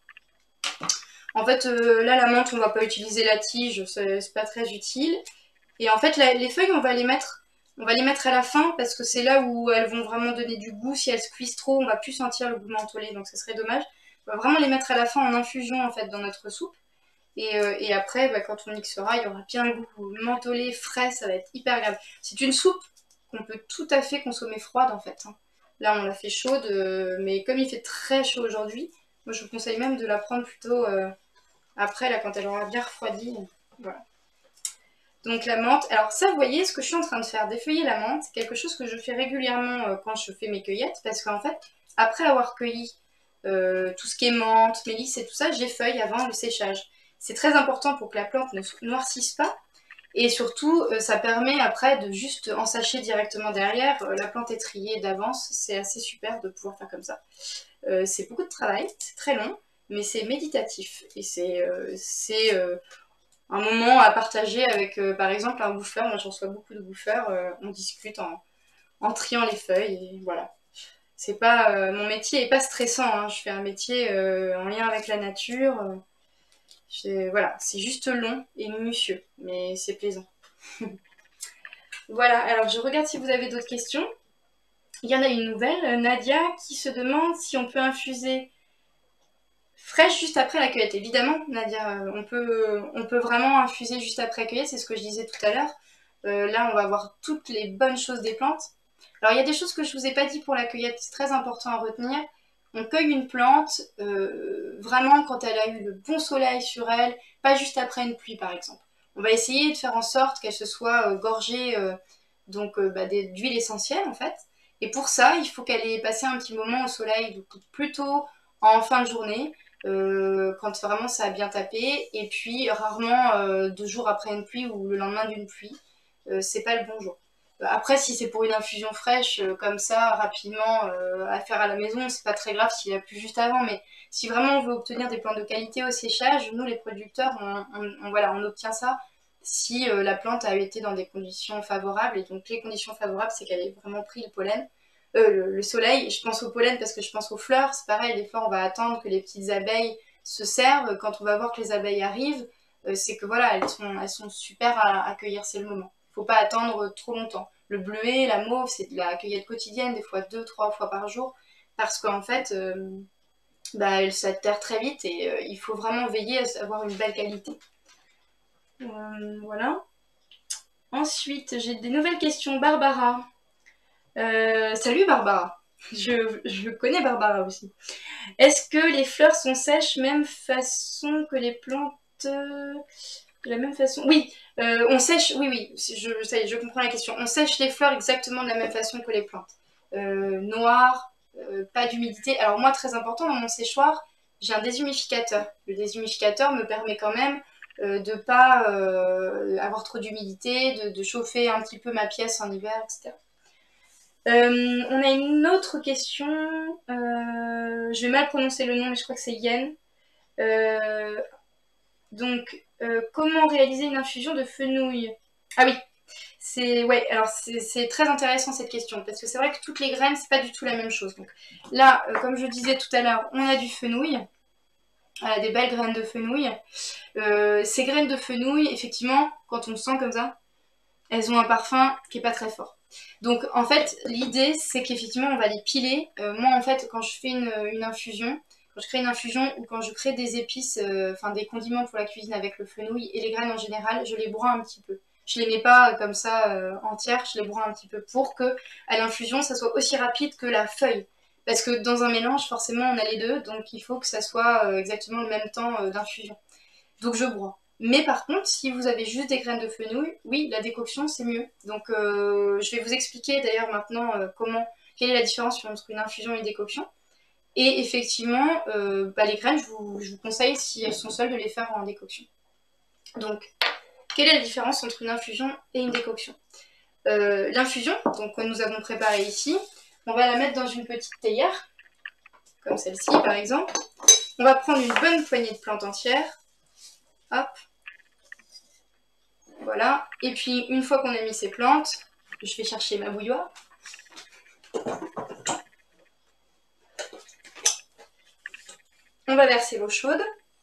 En fait, euh, là, la menthe, on va pas utiliser la tige, c'est pas très utile. Et en fait, la, les feuilles, on va les mettre, on va les mettre à la fin parce que c'est là où elles vont vraiment donner du goût. Si elles se cuisent trop, on va plus sentir le goût mentholé, donc ce serait dommage. On va vraiment les mettre à la fin en infusion en fait dans notre soupe. Et, euh, et après, bah, quand on mixera, il y aura bien le goût mentholé, frais, ça va être hyper agréable. C'est une soupe qu'on peut tout à fait consommer froide en fait. Hein. Là, on l'a fait chaude, euh, mais comme il fait très chaud aujourd'hui, moi je vous conseille même de la prendre plutôt euh, après, là, quand elle aura bien refroidi. Voilà. Donc la menthe, alors ça, vous voyez, ce que je suis en train de faire, d'effeuiller la menthe, c'est quelque chose que je fais régulièrement euh, quand je fais mes cueillettes, parce qu'en fait, après avoir cueilli euh, tout ce qui est menthe, mélisse et tout ça, j'effeuille avant le séchage. C'est très important pour que la plante ne noircisse pas. Et surtout, euh, ça permet après de juste ensacher directement derrière. Euh, la plante est triée d'avance, c'est assez super de pouvoir faire comme ça. Euh, c'est beaucoup de travail, c'est très long, mais c'est méditatif. Et c'est euh, euh, un moment à partager avec, euh, par exemple, un bouffeur. Moi, je reçois beaucoup de bouffeurs. Euh, on discute en, en triant les feuilles. Et voilà. C'est pas, euh, mon métier est pas stressant. Hein. Je fais un métier euh, en lien avec la nature. Euh, voilà, c'est juste long et minutieux, mais c'est plaisant. Voilà, alors je regarde si vous avez d'autres questions. Il y en a une nouvelle, Nadia, qui se demande si on peut infuser fraîche juste après la cueillette. Évidemment, Nadia, on peut, on peut vraiment infuser juste après la cueillette, c'est ce que je disais tout à l'heure. Euh, là, on va voir toutes les bonnes choses des plantes. Alors, il y a des choses que je ne vous ai pas dit pour la cueillette, c'est très important à retenir. On cueille une plante euh, vraiment quand elle a eu le bon soleil sur elle, pas juste après une pluie, par exemple. On va essayer de faire en sorte qu'elle se soit euh, gorgée euh, donc euh, bah, d'huile essentielle, en fait. Et pour ça, il faut qu'elle ait passé un petit moment au soleil, donc plutôt en fin de journée. Euh, quand vraiment ça a bien tapé, et puis rarement euh, deux jours après une pluie ou le lendemain d'une pluie, euh, c'est pas le bon jour. Après, si c'est pour une infusion fraîche, euh, comme ça, rapidement, euh, à faire à la maison, c'est pas très grave s'il a plu juste avant, mais si vraiment on veut obtenir des plantes de qualité au séchage, nous les producteurs, on, on, on voilà, on obtient ça si euh, la plante a été dans des conditions favorables, et donc les conditions favorables, c'est qu'elle ait vraiment pris le pollen. Euh, le, le soleil, je pense au pollen parce que je pense aux fleurs, c'est pareil, des fois on va attendre que les petites abeilles se servent, quand on va voir que les abeilles arrivent, euh, c'est que voilà, elles sont, elles sont super à accueillir, c'est le moment. Faut pas attendre trop longtemps. Le bleuet, la mauve, c'est de la cueillette quotidienne, des fois deux, trois fois par jour, parce qu'en fait, euh, bah, elles s'atterrent très vite et euh, il faut vraiment veiller à avoir une belle qualité. Euh, voilà. Ensuite, j'ai des nouvelles questions. Barbara. Euh, salut Barbara. Je, je connais Barbara aussi. Est-ce que les fleurs sont sèches même façon que les plantes euh, de la même façon? Oui, euh, on sèche, oui, oui, je, ça y est, je comprends la question. On sèche les fleurs exactement de la même façon que les plantes. Euh, noir, euh, pas d'humidité. Alors moi, très important, dans mon séchoir, j'ai un déshumificateur. Le déshumificateur me permet quand même euh, de ne pas euh, avoir trop d'humidité, de, de chauffer un petit peu ma pièce en hiver, et cetera. Euh, on a une autre question. Euh, je vais mal prononcer le nom, mais je crois que c'est Yen. Euh, donc, euh, comment réaliser une infusion de fenouil? Ah oui, c'est ouais. Alors c'est très intéressant cette question parce que c'est vrai que toutes les graines c'est pas du tout la même chose. Donc là, euh, comme je disais tout à l'heure, on a du fenouil, euh, des belles graines de fenouil. Euh, ces graines de fenouil, effectivement, quand on sent comme ça, elles ont un parfum qui est pas très fort. Donc en fait, l'idée c'est qu'effectivement on va les piler. Euh, moi en fait, quand je fais une, une infusion, quand je crée une infusion ou quand je crée des épices, euh, enfin des condiments pour la cuisine avec le fenouil et les graines en général, je les broie un petit peu. Je les mets pas comme ça euh, entières, je les broie un petit peu pour que à l'infusion ça soit aussi rapide que la feuille. Parce que dans un mélange, forcément, on a les deux, donc il faut que ça soit euh, exactement le même temps euh, d'infusion. Donc je broie. Mais par contre, si vous avez juste des graines de fenouil, oui, la décoction c'est mieux. Donc euh, je vais vous expliquer d'ailleurs maintenant euh, comment, quelle est la différence entre une infusion et une décoction. Et effectivement, euh, bah, les graines, je vous, je vous conseille, si elles sont seules, de les faire en décoction. Donc, quelle est la différence entre une infusion et une décoction? euh, L'infusion, donc que nous avons préparée ici, on va la mettre dans une petite théière, comme celle-ci par exemple. On va prendre une bonne poignée de plantes entières. Hop. Voilà. Et puis, une fois qu'on a mis ces plantes, je vais chercher ma bouilloire. On va verser l'eau chaude.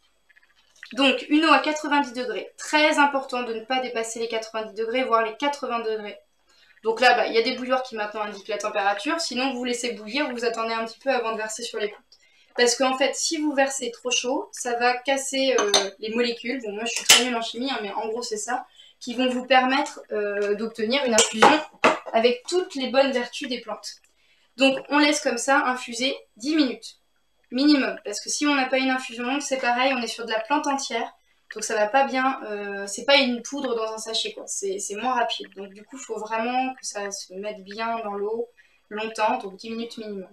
Donc, une eau à quatre-vingt-dix degrés. Très important de ne pas dépasser les quatre-vingt-dix degrés, voire les quatre-vingts degrés. Donc là, bah, il y a des bouilloires qui maintenant indiquent la température. Sinon, vous laissez bouillir, vous attendez un petit peu avant de verser sur les plantes. Parce qu'en fait, si vous versez trop chaud, ça va casser euh, les molécules. Bon, moi, je suis très nulle en chimie, hein, mais en gros, c'est ça. Qui vont vous permettre euh, d'obtenir une infusion avec toutes les bonnes vertus des plantes. Donc, on laisse comme ça infuser dix minutes. Minimum, parce que si on n'a pas une infusion longue, c'est pareil, on est sur de la plante entière, donc ça va pas bien, euh, c'est pas une poudre dans un sachet, quoi, c'est moins rapide. Donc du coup, il faut vraiment que ça se mette bien dans l'eau, longtemps, donc dix minutes minimum.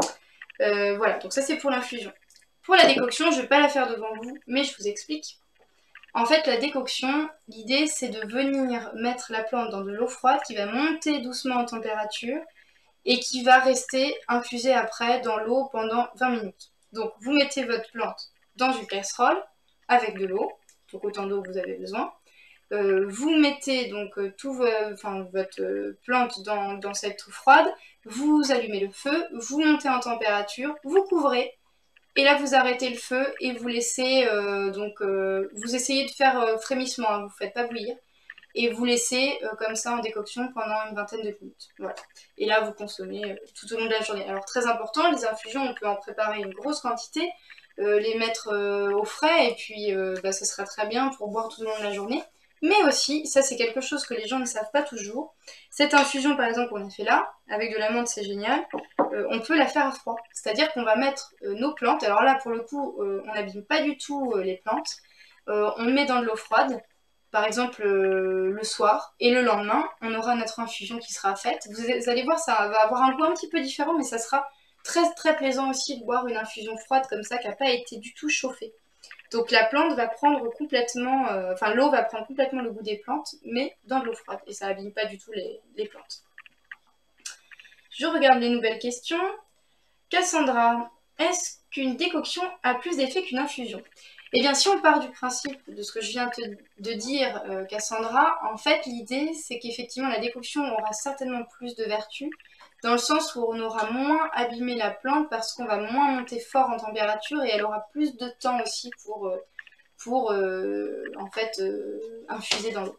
Euh, voilà, donc ça c'est pour l'infusion. Pour la décoction, je vais pas la faire devant vous, mais je vous explique. En fait, la décoction, l'idée c'est de venir mettre la plante dans de l'eau froide qui va monter doucement en température, et qui va rester infusé après dans l'eau pendant vingt minutes. Donc vous mettez votre plante dans une casserole avec de l'eau, donc autant d'eau que vous avez besoin. Euh, vous mettez donc euh, tout vo enfin, votre euh, plante dans, dans cette eau froide, vous allumez le feu, vous montez en température, vous couvrez, et là vous arrêtez le feu et vous laissez, euh, donc euh, vous essayez de faire euh, frémissement, hein, vous ne faites pas bouillir. Et vous laissez euh, comme ça en décoction pendant une vingtaine de minutes. Voilà. Et là, vous consommez euh, tout au long de la journée. Alors, très important, les infusions, on peut en préparer une grosse quantité, euh, les mettre euh, au frais, et puis euh, bah, ça sera très bien pour boire tout au long de la journée. Mais aussi, ça c'est quelque chose que les gens ne savent pas toujours, cette infusion par exemple qu'on a fait là, avec de la menthe c'est génial, euh, on peut la faire à froid. C'est-à-dire qu'on va mettre euh, nos plantes, alors là pour le coup, euh, on n'abîme pas du tout euh, les plantes, euh, on met dans de l'eau froide, par exemple euh, le soir, et le lendemain, on aura notre infusion qui sera faite. Vous, vous allez voir, ça va avoir un goût un petit peu différent, mais ça sera très très plaisant aussi de boire une infusion froide comme ça, qui n'a pas été du tout chauffée. Donc la plante va prendre complètement, euh, enfin l'eau va prendre complètement le goût des plantes, mais dans de l'eau froide, et ça abîme pas du tout les, les plantes. Je regarde les nouvelles questions. Cassandra, est-ce qu'une décoction a plus d'effet qu'une infusion? Eh bien, si on part du principe de ce que je viens te, de dire, euh, Cassandra, en fait, l'idée, c'est qu'effectivement, la décoction aura certainement plus de vertus, dans le sens où on aura moins abîmé la plante parce qu'on va moins monter fort en température et elle aura plus de temps aussi pour, euh, pour euh, en fait, euh, infuser dans l'eau.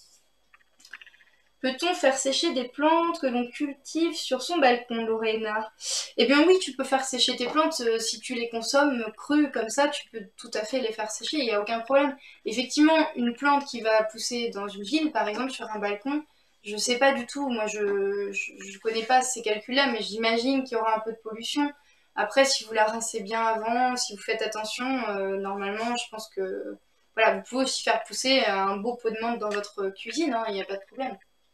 Peut-on faire sécher des plantes que l'on cultive sur son balcon, Lorena? Eh bien oui, tu peux faire sécher tes plantes euh, si tu les consommes crues comme ça, tu peux tout à fait les faire sécher, il n'y a aucun problème. Effectivement, une plante qui va pousser dans une ville, par exemple sur un balcon, je sais pas du tout, moi je, je, je connais pas ces calculs-là, mais j'imagine qu'il y aura un peu de pollution. Après, si vous la rincez bien avant, si vous faites attention, euh, normalement, je pense que... Voilà, vous pouvez aussi faire pousser un beau pot de menthe dans votre cuisine, il hein, n'y a pas de problème.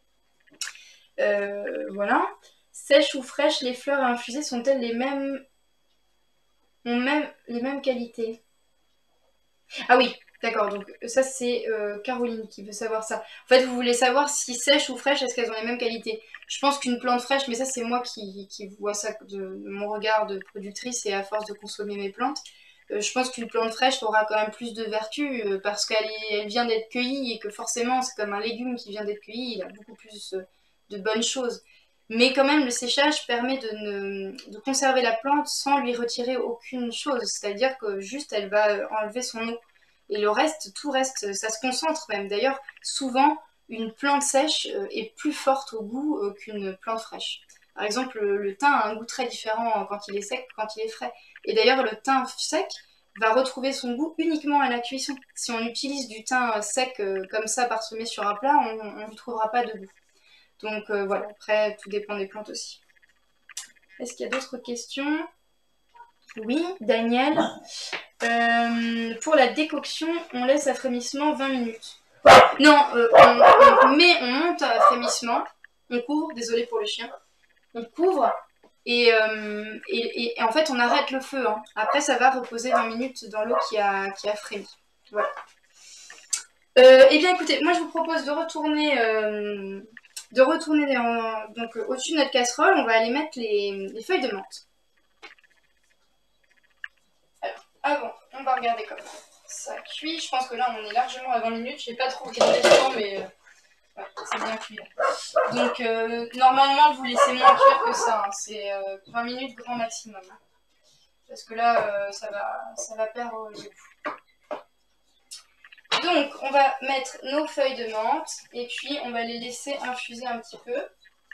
Euh, voilà. Sèches ou fraîches, les fleurs infusées sont-elles les mêmes... ont même les mêmes qualités? Ah oui, d'accord, donc ça c'est euh, Caroline qui veut savoir ça. En fait, vous voulez savoir si sèches ou fraîches, est-ce qu'elles ont les mêmes qualités? Je pense qu'une plante fraîche, mais ça c'est moi qui, qui vois ça de, de mon regard de productrice et à force de consommer mes plantes, euh, je pense qu'une plante fraîche aura quand même plus de vertus euh, parce qu'elle elle vient d'être cueillie et que forcément c'est comme un légume qui vient d'être cueilli, il a beaucoup plus euh, de bonnes choses. Mais quand même, le séchage permet de, ne, de conserver la plante sans lui retirer aucune chose. C'est-à-dire que juste, elle va enlever son eau. Et le reste, tout reste, ça se concentre même. D'ailleurs, souvent, une plante sèche est plus forte au goût qu'une plante fraîche. Par exemple, le thym a un goût très différent quand il est sec que quand il est frais. Et d'ailleurs, le thym sec va retrouver son goût uniquement à la cuisson. Si on utilise du thym sec euh, comme ça parsemé sur un plat, on ne lui trouvera pas de goût. Donc euh, voilà, après tout dépend des plantes aussi. Est-ce qu'il y a d'autres questions? Oui, Daniel. Euh, pour la décoction, on laisse à frémissement vingt minutes. Non, euh, on, on met, on monte à frémissement, on couvre, désolé pour le chien, on couvre et, euh, et, et en fait on arrête le feu. Hein. Après ça va reposer vingt minutes dans l'eau qui a, qui a frémi. Voilà. Euh, et bien écoutez, moi je vous propose de retourner, euh, de retourner en, donc, euh, au-dessus de notre casserole, on va aller mettre les, les feuilles de menthe. Alors, avant, on va regarder comment ça cuit. Je pense que là on est largement à vingt minutes, je n'ai pas trop regardé le temps mais... Euh, ouais, c'est bien cuit. Donc, euh, normalement, vous laissez moins cuire que ça. Hein. C'est euh, vingt minutes grand maximum. Hein. Parce que là, euh, ça, va, ça va perdre le goût. Donc, on va mettre nos feuilles de menthe. Et puis, on va les laisser infuser un petit peu.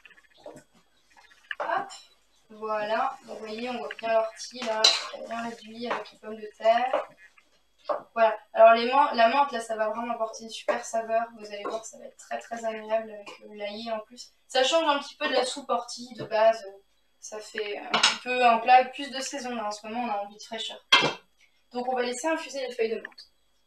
Hop. Voilà. Donc, vous voyez, on voit bien l'ortie, là. Elle est bien réduite avec les pommes de terre. Voilà. Alors, les menthes, la menthe, là, ça va vraiment apporter une super saveur. Vous allez voir, ça va être très, très agréable avec l'ail en plus. Ça change un petit peu de la soupe ortie de base. Ça fait un petit peu un plat avec plus de saison. Là, en ce moment, on a envie de fraîcheur. Donc, on va laisser infuser les feuilles de menthe.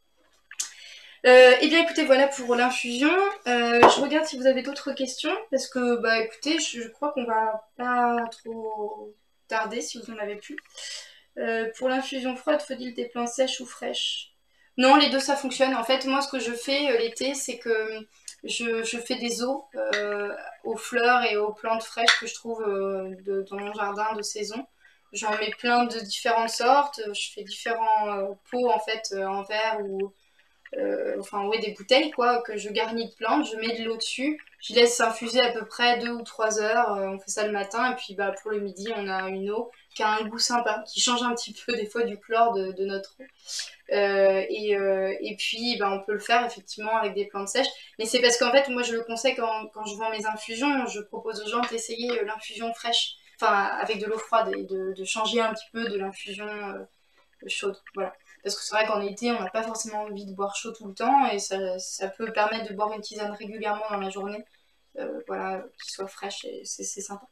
Euh, et bien, écoutez, voilà pour l'infusion. Euh, je regarde si vous avez d'autres questions. Parce que, bah, écoutez, je, je crois qu'on va pas trop tarder si vous en avez plus. Euh, pour l'infusion froide, faut-il des plantes sèches ou fraîches? Non, les deux ça fonctionne. En fait, moi ce que je fais euh, l'été, c'est que je, je fais des eaux euh, aux fleurs et aux plantes fraîches que je trouve euh, de, dans mon jardin de saison. J'en mets plein de différentes sortes. Je fais différents euh, pots en fait euh, en verre ou euh, enfin ouais des bouteilles quoi que je garnis de plantes. Je mets de l'eau dessus. Je laisse infuser à peu près deux ou trois heures. Euh, on fait ça le matin et puis bah pour le midi on a une eau qui a un goût sympa, qui change un petit peu des fois du chlore de, de notre eau. Euh, et, euh, et puis ben, on peut le faire effectivement avec des plantes sèches. Mais c'est parce qu'en fait moi je le conseille quand, quand je vends mes infusions, je propose aux gens d'essayer l'infusion fraîche, enfin avec de l'eau froide et de, de changer un petit peu de l'infusion euh, chaude. Voilà. Parce que c'est vrai qu'en été on n'a pas forcément envie de boire chaud tout le temps et ça, ça peut permettre de boire une tisane régulièrement dans la journée. Euh, voilà, qui soit fraîche et c'est sympa.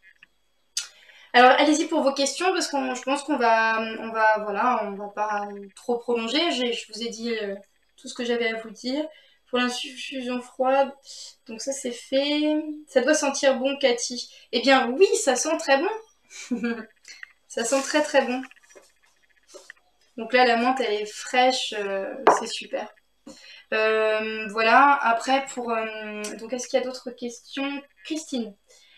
Alors allez-y pour vos questions parce que je pense qu'on va, on va, voilà, on va pas trop prolonger. Je vous ai dit euh, tout ce que j'avais à vous dire. Pour l'infusion froide, donc ça c'est fait. Ça doit sentir bon, Cathy. Eh bien oui, ça sent très bon. Ça sent très très bon. Donc là la menthe elle est fraîche, euh, c'est super. Euh, voilà, après pour... Euh, donc est-ce qu'il y a d'autres questions? Christine.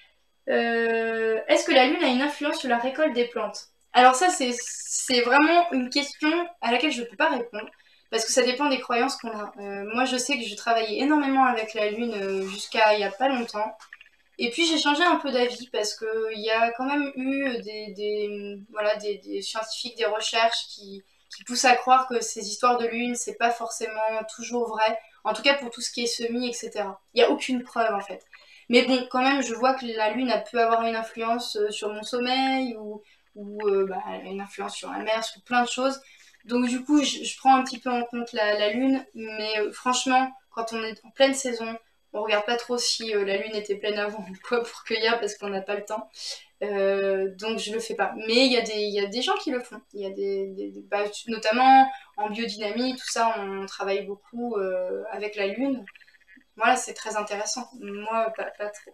Euh, Est-ce que la lune a une influence sur la récolte des plantes? Alors ça, c'est vraiment une question à laquelle je ne peux pas répondre, parce que ça dépend des croyances qu'on a. Euh, moi, je sais que je travaillais énormément avec la lune euh, jusqu'à il n'y a pas longtemps, et puis j'ai changé un peu d'avis, parce qu'il y a quand même eu des, des, voilà, des, des scientifiques, des recherches qui, qui poussent à croire que ces histoires de lune, c'est pas forcément toujours vrai, en tout cas pour tout ce qui est semis, et cetera. Il n'y a aucune preuve en fait. Mais bon, quand même, je vois que la lune a pu avoir une influence euh, sur mon sommeil ou, ou euh, bah, une influence sur la mer, sur plein de choses. Donc du coup, je, je prends un petit peu en compte la, la lune, mais euh, franchement, quand on est en pleine saison, on regarde pas trop si euh, la lune était pleine avant ou quoi pour cueillir parce qu'on n'a pas le temps. Euh, donc je le fais pas. Mais il y, a des, y a des gens qui le font. Il y a des, des, des bah, notamment en biodynamie, tout ça, on travaille beaucoup euh, avec la lune. Voilà, c'est très intéressant. Moi, pas, pas trop.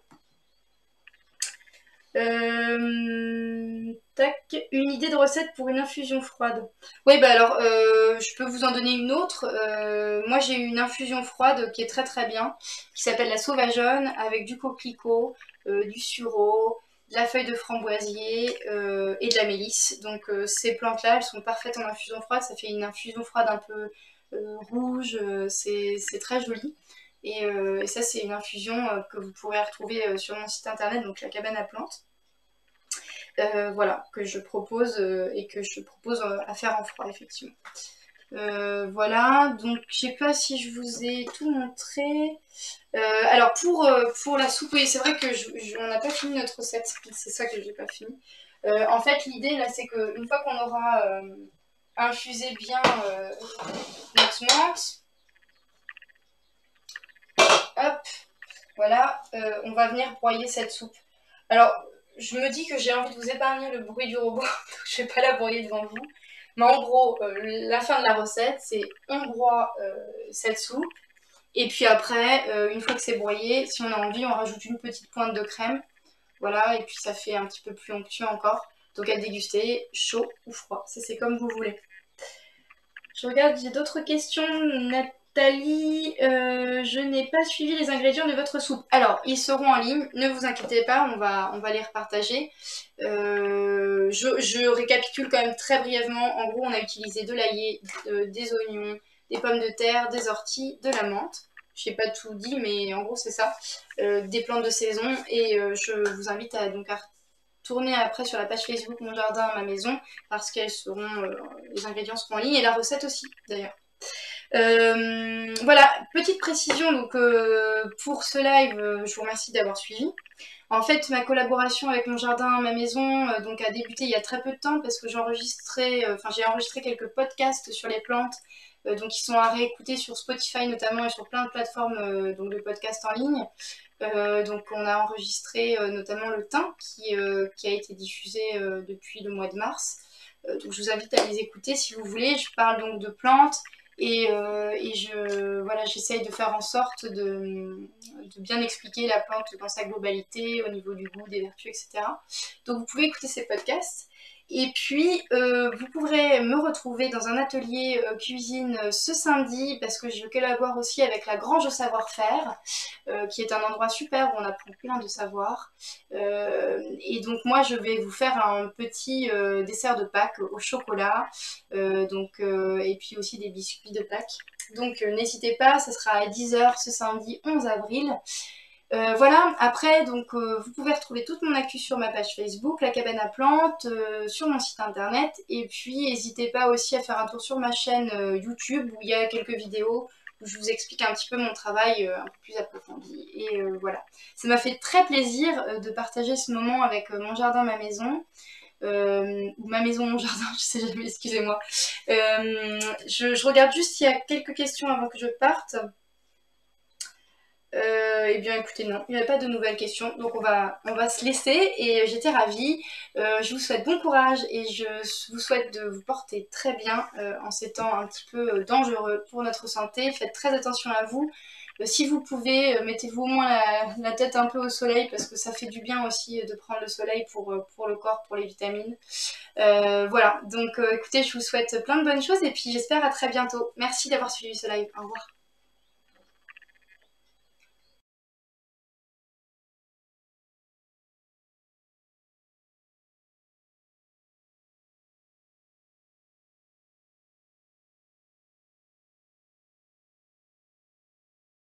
Euh, tac, une idée de recette pour une infusion froide. Oui, bah alors, euh, je peux vous en donner une autre. Euh, moi, j'ai une infusion froide qui est très très bien, qui s'appelle la sauvageonne, avec du coquelicot, euh, du sureau, de la feuille de framboisier euh, et de la mélisse. Donc, euh, ces plantes-là, elles sont parfaites en infusion froide. Ça fait une infusion froide un peu euh, rouge. Euh, c'est très joli. Et, euh, et ça, c'est une infusion euh, que vous pourrez retrouver euh, sur mon site internet, donc la cabane à plantes. Euh, voilà, que je propose euh, et que je propose euh, à faire en froid, effectivement. Euh, voilà, donc je sais pas si je vous ai tout montré. Euh, alors pour, euh, pour la soupe, oui, c'est vrai que je, je, on n'a pas fini notre recette, c'est ça que j'ai pas fini. Euh, en fait, l'idée là, c'est qu'une fois qu'on aura euh, infuser bien euh, notre menthe. Hop, voilà, euh, on va venir broyer cette soupe. Alors, je me dis que j'ai envie de vous épargner le bruit du robot, donc je ne vais pas la broyer devant vous. Mais en gros, euh, la fin de la recette, c'est on broie euh, cette soupe. Et puis après, euh, une fois que c'est broyé, si on a envie, on rajoute une petite pointe de crème. Voilà, et puis ça fait un petit peu plus onctueux encore. Donc à déguster, chaud ou froid. Ça, c'est comme vous voulez. Je regarde, j'ai d'autres questions. Nathalie, euh, je n'ai pas suivi les ingrédients de votre soupe. Alors, ils seront en ligne, ne vous inquiétez pas, on va, on va les repartager. Euh, je, je récapitule quand même très brièvement. En gros, on a utilisé de l'ail, de, des oignons, des pommes de terre, des orties, de la menthe. Je n'ai pas tout dit, mais en gros, c'est ça. Euh, des plantes de saison. Et euh, je vous invite à, donc, à tourner après sur la page Facebook Mon Jardin, Ma Maison, parce qu'elles seront, euh, les ingrédients seront en ligne, et la recette aussi, d'ailleurs. Euh, voilà, petite précision donc euh, pour ce live, euh, je vous remercie d'avoir suivi. En fait, ma collaboration avec Mon Jardin, Ma Maison euh, donc a débuté il y a très peu de temps parce que j'enregistrais, enfin euh, j'ai enregistré quelques podcasts sur les plantes, euh, donc qui sont à réécouter sur Spotify notamment et sur plein de plateformes euh, donc de podcasts en ligne. Euh, donc on a enregistré euh, notamment le thym qui, euh, qui a été diffusé euh, depuis le mois de mars. Euh, donc je vous invite à les écouter si vous voulez. Je parle donc de plantes. Et, euh, et je, voilà, j'essaye de faire en sorte de, de bien expliquer la plante dans sa globalité, au niveau du goût, des vertus, et cetera. Donc vous pouvez écouter ces podcasts. Et puis, euh, vous pourrez me retrouver dans un atelier euh, cuisine euh, ce samedi, parce que je collabore aussi avec la Grange au Savoir-Faire, euh, qui est un endroit super où on apprend plein de savoirs. Euh, et donc moi, je vais vous faire un petit euh, dessert de Pâques au chocolat, euh, donc, euh, et puis aussi des biscuits de Pâques. Donc euh, n'hésitez pas, ce sera à dix heures ce samedi onze avril. Euh, voilà, après, donc, euh, vous pouvez retrouver toute mon actu sur ma page Facebook, La Cabane à Plantes, euh, sur mon site internet. Et puis, n'hésitez pas aussi à faire un tour sur ma chaîne euh, YouTube où il y a quelques vidéos où je vous explique un petit peu mon travail euh, un peu plus approfondi. Et euh, voilà, ça m'a fait très plaisir euh, de partager ce moment avec euh, Mon Jardin, Ma Maison. Euh, ou Ma Maison, Mon Jardin, je sais jamais, excusez-moi. Euh, je, je regarde juste s'il y a quelques questions avant que je parte. Euh, eh bien écoutez, non, il n'y a pas de nouvelles questions, donc on va, on va se laisser et j'étais ravie. Euh, je vous souhaite bon courage et je vous souhaite de vous porter très bien euh, en ces temps un petit peu euh, dangereux pour notre santé. Faites très attention à vous. Euh, si vous pouvez, euh, mettez-vous au moins la, la tête un peu au soleil parce que ça fait du bien aussi de prendre le soleil pour, euh, pour le corps, pour les vitamines. Euh, voilà, donc euh, écoutez, je vous souhaite plein de bonnes choses et puis j'espère à très bientôt. Merci d'avoir suivi ce live. Au revoir.